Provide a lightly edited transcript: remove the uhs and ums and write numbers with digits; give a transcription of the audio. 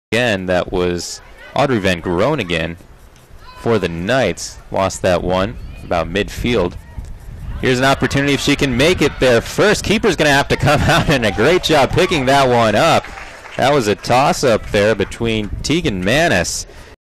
Again, that was Audrey Van Groningen for the Knights. Lost that one about midfield. Here's an opportunity if she can make it there first. Keeper's going to have to come out, and a great job picking that one up. That was a toss-up there between Tegan Manis